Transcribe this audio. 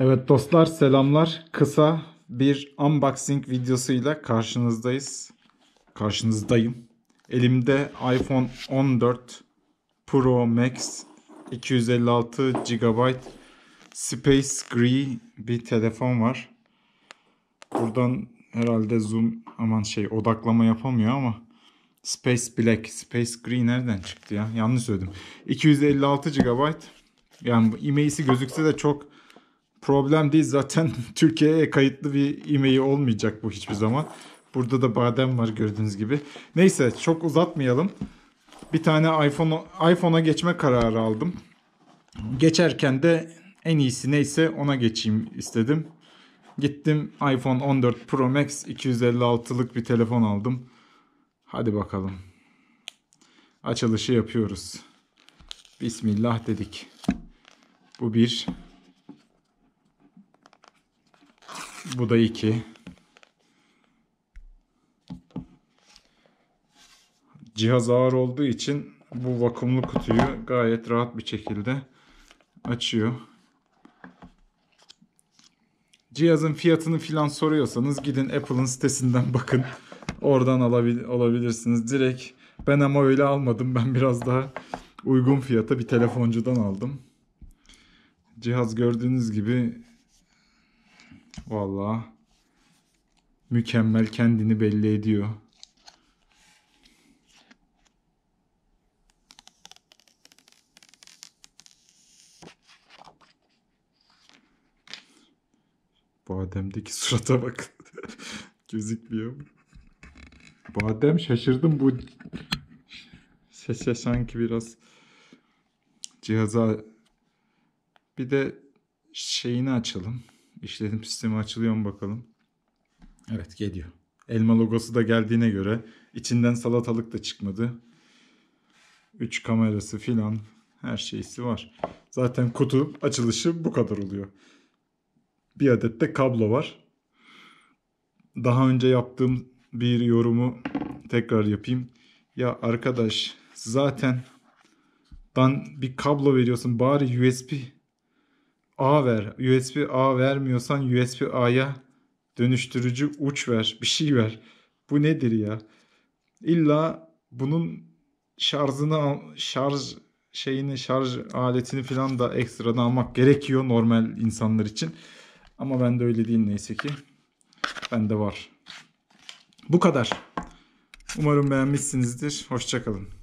Evet dostlar, selamlar. Kısa bir unboxing videosuyla karşınızdayım. Elimde iPhone 14 Pro Max 256 GB Space Gray bir telefon var. Buradan herhalde odaklama yapamıyor ama Space Black, Space Gray nereden çıktı ya? Yanlış söyledim. 256 GB. Yani email'si gözükse de çok problem değil. Zaten Türkiye'ye kayıtlı bir e-mail olmayacak bu hiçbir zaman. Burada da badem var gördüğünüz gibi. Neyse, çok uzatmayalım. Bir tane iPhone'a geçme kararı aldım. Geçerken de en iyisi neyse ona geçeyim istedim. Gittim, iPhone 14 Pro Max 256'lık bir telefon aldım. Hadi bakalım. Açılışı yapıyoruz. Bismillah dedik. Bu bir. Bu da iki. Cihaz ağır olduğu için bu vakumlu kutuyu gayet rahat bir şekilde açıyor. Cihazın fiyatını filan soruyorsanız gidin Apple'ın sitesinden bakın. Oradan alabilirsiniz. Direkt ben ama öyle almadım. Ben biraz daha uygun fiyata bir telefoncudan aldım. Cihaz gördüğünüz gibi vallahi mükemmel, kendini belli ediyor. Badem'deki surata bak. Gözükmüyor. Badem, şaşırdım bu sese sanki biraz. Cihaza bir de şeyini açalım. İşletim sistemi açılıyor mu bakalım. Evet, geliyor. Elma logosu da geldiğine göre içinden salatalık da çıkmadı. 3 kamerası filan her şeysi var. Zaten kutu açılışı bu kadar oluyor. Bir adet de kablo var. Daha önce yaptığım bir yorumu tekrar yapayım. Ya arkadaş, zaten bir kablo veriyorsun, bari USB-A ver. USB-A vermiyorsan USB-A'ya dönüştürücü uç ver. Bir şey ver. Bu nedir ya? İlla bunun şarj aletini falan da ekstradan almak gerekiyor normal insanlar için. Ama bende öyle değil neyse ki. Bende var. Bu kadar. Umarım beğenmişsinizdir. Hoşça kalın.